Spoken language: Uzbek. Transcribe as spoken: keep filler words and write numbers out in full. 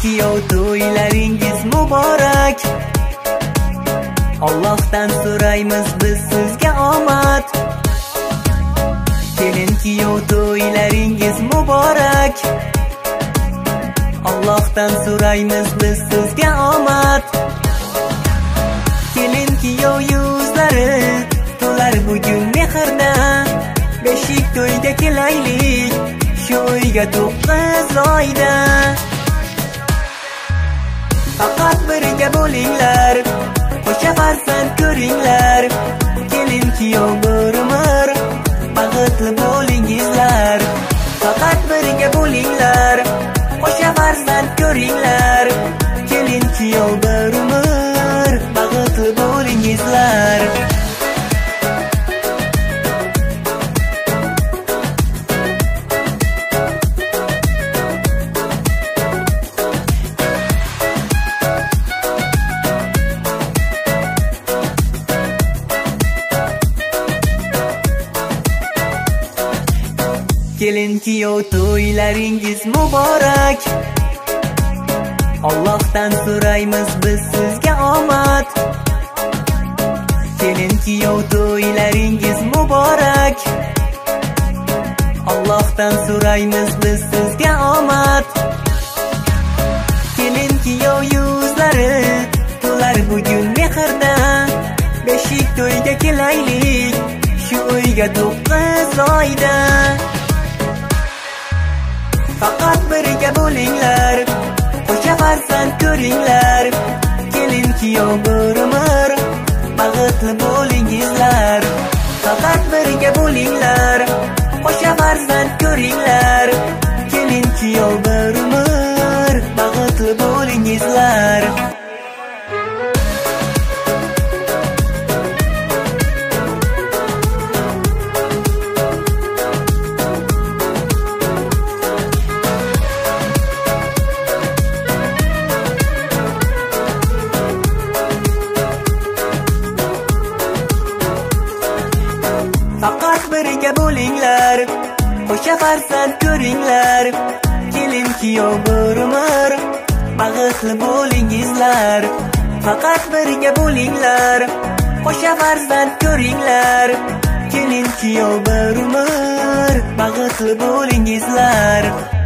kuyov to'ylaringiz muborak. Allohdan so'raymiz biz sizga omad. Kelin kuyov to'ylaringiz muborak. Allohdan so'raymiz biz sizga omad. Kelin kuyov yuzlari to'lar bugun mehrda. Beshik to'yga kelaylik, shu uyga to'qqiz oyda. Faqat birga bo'linglar, qo'sha farzand ko'ringlar. Kelin kuyov bir umr baxtli bo'lingizlar. Faqat birga bo'linglar, qo'sha farzand ko'ringlar. Kelin kuyov bir umr baxtli bo'lingizlar. Kelin kuyov to'ylaringiz muborak. Allohdan so'raymiz biz sizga omad. Kelin kuyov to'ylaringiz muborak. Allohdan so'raymiz biz sizga omad. Kelin kuyov yuzlari to'lar bugun mehrda. Beshik to'yga kelaylik, shu uyga to'qqiz oyda. Faqat birga bo'linglar, qo'sha farzand ko'ringlar. Kelin kuyov bir umr baxtli bo'lingizlar. Faqat birga bo'linglar, qo'sha farzand ko'ringlar. Kelin kuyov bir umr baxtli bo'lingizlar. Faqat birga bo'linglar, qo'sha farzand ko'ringlar. Kelin kuyov bir umr baxtli bo'lingizlar. Faqat birga bo'linglar, qo'sha farzand ko'ringlar. Kelin kuyov bir umr baxtli bo'lingizlar.